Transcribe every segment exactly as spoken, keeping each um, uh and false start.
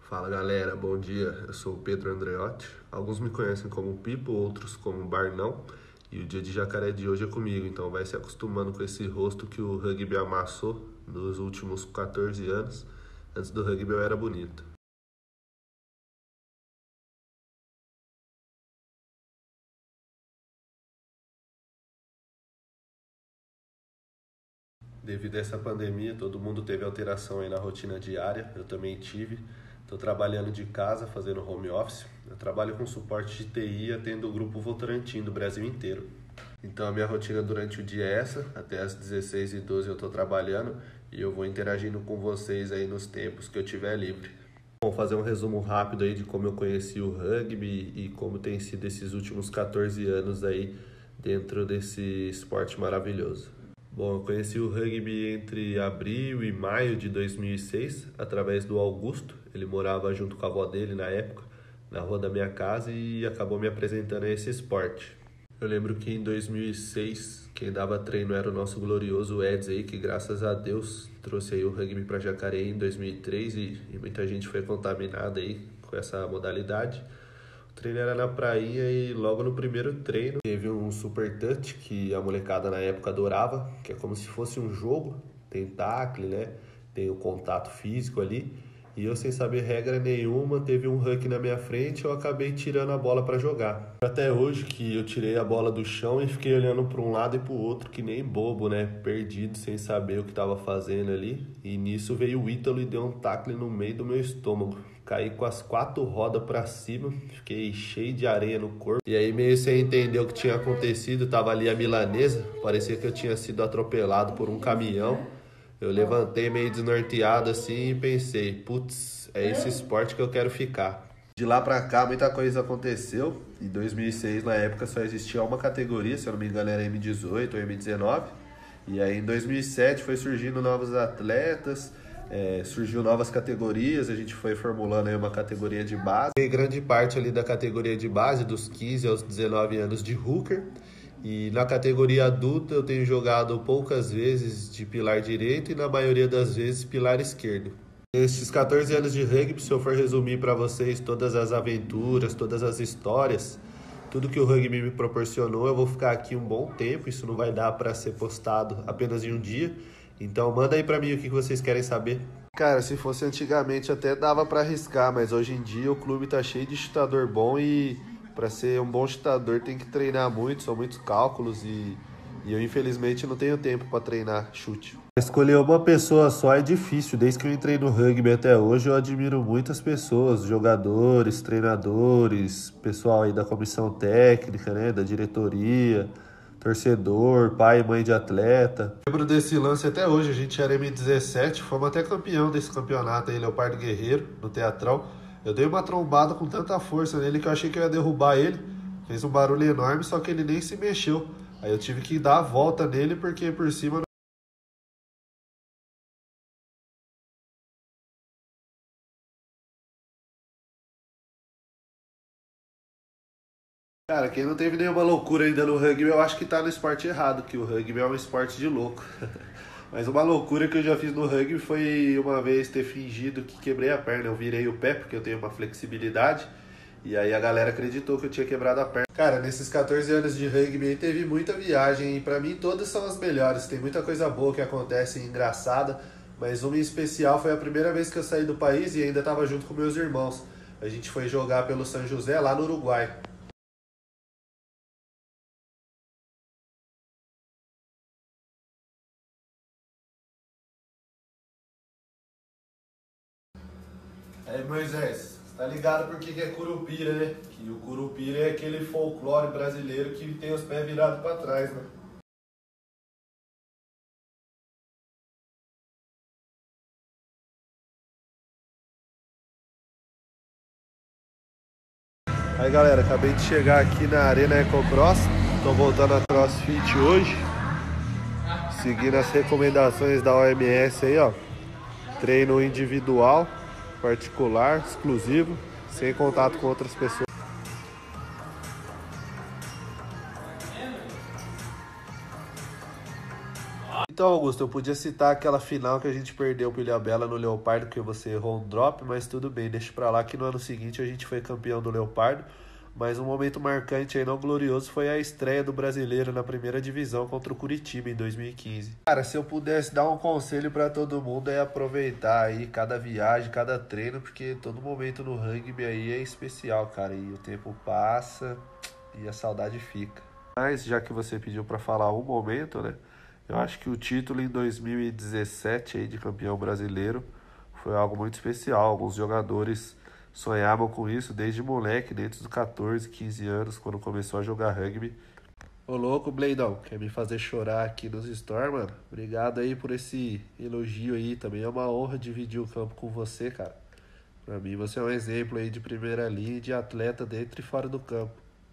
Fala galera, bom dia, eu sou o Pedro Andreotti. Alguns me conhecem como Pipo, outros como Barnão. E o dia de jacaré de hoje é comigo, então vai se acostumando com esse rosto que o rugby amassou nos últimos quatorze anos. Antes do rugby eu era bonito. Devido a essa pandemia, todo mundo teve alteração aí na rotina diária, eu também tive. Estou trabalhando de casa, fazendo home office. Eu trabalho com suporte de T I, atendo o grupo Votorantim do Brasil inteiro. Então a minha rotina durante o dia é essa, até as dezesseis e doze eu estou trabalhando e eu vou interagindo com vocês aí nos tempos que eu tiver livre. Vou fazer um resumo rápido aí de como eu conheci o rugby e como tem sido esses últimos quatorze anos aí dentro desse esporte maravilhoso. Bom, eu conheci o rugby entre abril e maio de dois mil e seis, através do Augusto. Ele morava junto com a avó dele na época, na rua da minha casa, e acabou me apresentando a esse esporte. Eu lembro que em dois mil e seis, quem dava treino era o nosso glorioso Eds aí, que graças a Deus trouxe aí o rugby para Jacareí em dois mil e três e, e muita gente foi contaminada aí com essa modalidade. O treino era na prainha e logo no primeiro treino teve um super touch que a molecada na época adorava, que é como se fosse um jogo, tem tackle, né? Tem o contato físico ali. E eu, sem saber regra nenhuma, teve um huck na minha frente, eu acabei tirando a bola para jogar. Até hoje que eu tirei a bola do chão e fiquei olhando para um lado e para o outro, que nem bobo, né? Perdido, sem saber o que estava fazendo ali. E nisso veio o Ítalo e deu um tackle no meio do meu estômago. Caí com as quatro rodas para cima, fiquei cheio de areia no corpo. E aí, meio sem entender o que tinha acontecido, tava ali a milanesa. Parecia que eu tinha sido atropelado por um caminhão. Eu levantei meio desnorteado assim e pensei, putz, é esse esporte que eu quero ficar. De lá pra cá muita coisa aconteceu. Em dois mil e seis, na época, só existia uma categoria, se eu não me engano era M dezoito ou M dezenove. E aí em dois mil e sete foi surgindo novos atletas, é, surgiu novas categorias, a gente foi formulando aí uma categoria de base. Tem grande parte ali da categoria de base, dos quinze aos dezenove anos de hooker. E na categoria adulta eu tenho jogado poucas vezes de pilar direito e na maioria das vezes pilar esquerdo. Esses quatorze anos de rugby, se eu for resumir para vocês todas as aventuras, todas as histórias, tudo que o rugby me proporcionou, eu vou ficar aqui um bom tempo, isso não vai dar para ser postado apenas em um dia. Então manda aí para mim o que vocês querem saber. Cara, se fosse antigamente até dava para arriscar, mas hoje em dia o clube tá cheio de chutador bom e para ser um bom chutador tem que treinar muito, são muitos cálculos e, e eu infelizmente não tenho tempo para treinar chute. Escolher uma pessoa só é difícil, desde que eu entrei no rugby até hoje eu admiro muitas pessoas, jogadores, treinadores, pessoal aí da comissão técnica, né, da diretoria, torcedor, pai e mãe de atleta. Lembro desse lance até hoje, a gente era M dezessete, fomos até campeão desse campeonato aí, Leopardo Guerreiro, no Teatrão. Eu dei uma trombada com tanta força nele que eu achei que eu ia derrubar ele. Fez um barulho enorme, só que ele nem se mexeu. Aí eu tive que dar a volta nele porque por cima... Cara, quem não teve nenhuma loucura ainda no rugby, eu acho que tá no esporte errado, que o rugby é um esporte de louco. Mas uma loucura que eu já fiz no rugby foi uma vez ter fingido que quebrei a perna. Eu virei o pé porque eu tenho uma flexibilidade. E aí a galera acreditou que eu tinha quebrado a perna. Cara, nesses quatorze anos de rugby teve muita viagem. E pra mim todas são as melhores. Tem muita coisa boa que acontece, engraçada. Mas uma em especial foi a primeira vez que eu saí do país e ainda tava junto com meus irmãos. A gente foi jogar pelo São José lá no Uruguai. Aí, Moisés, tá ligado por que que é curupira, né? Que o curupira é aquele folclore brasileiro que tem os pés virados pra trás, né? Aí, galera, acabei de chegar aqui na Arena Ecocross. Tô voltando a CrossFit hoje, seguindo as recomendações da O M S aí, ó. Treino individual, particular, exclusivo, sem contato com outras pessoas. Então, Augusto, eu podia citar aquela final que a gente perdeu pro Ilhabela no Leopardo, que você errou um drop, mas tudo bem, deixa pra lá que no ano seguinte a gente foi campeão do Leopardo. Mas um momento marcante aí, não glorioso, foi a estreia do brasileiro na primeira divisão contra o Curitiba em dois mil e quinze. Cara, se eu pudesse dar um conselho pra todo mundo é aproveitar aí cada viagem, cada treino, porque todo momento no rugby aí é especial, cara, e o tempo passa e a saudade fica. Mas já que você pediu pra falar um momento, né? Eu acho que o título em dois mil e dezessete aí de campeão brasileiro foi algo muito especial. Alguns jogadores sonhavam com isso desde moleque, dentro dos catorze, quinze anos, quando começou a jogar rugby. Ô louco, Bleidão, quer me fazer chorar aqui nos stories, mano? Obrigado aí por esse elogio aí. Também é uma honra dividir o campo com você, cara. Pra mim você é um exemplo aí de primeira linha e de atleta dentro e fora do campo.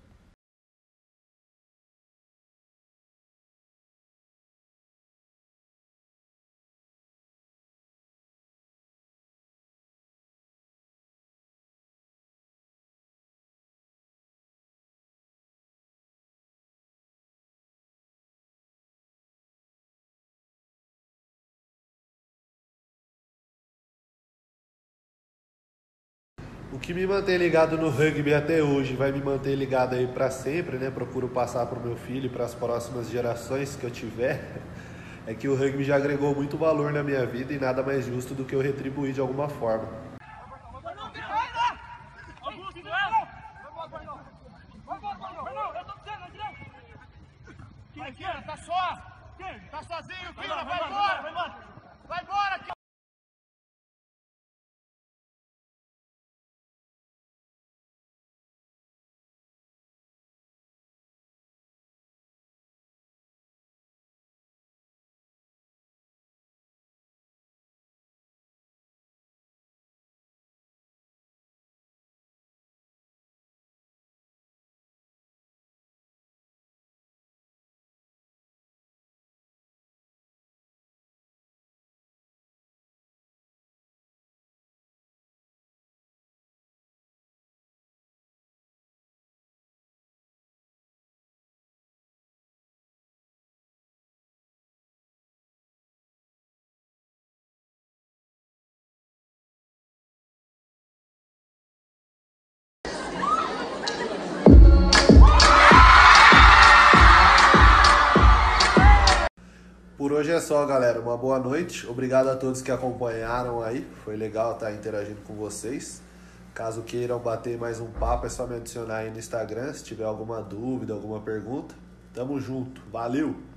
O que me mantém ligado no rugby até hoje vai me manter ligado aí para sempre, né? Procuro passar para o meu filho e para as próximas gerações que eu tiver. É que o rugby já agregou muito valor na minha vida e nada mais justo do que eu retribuir de alguma forma. Tá só! Tá sozinho, Kira! Vai embora! Vai embora! Vai embora, Kira! Por hoje é só, galera. Uma boa noite. Obrigado a todos que acompanharam aí. Foi legal estar interagindo com vocês. Caso queiram bater mais um papo, é só me adicionar aí no Instagram. Se tiver alguma dúvida, alguma pergunta. Tamo junto. Valeu!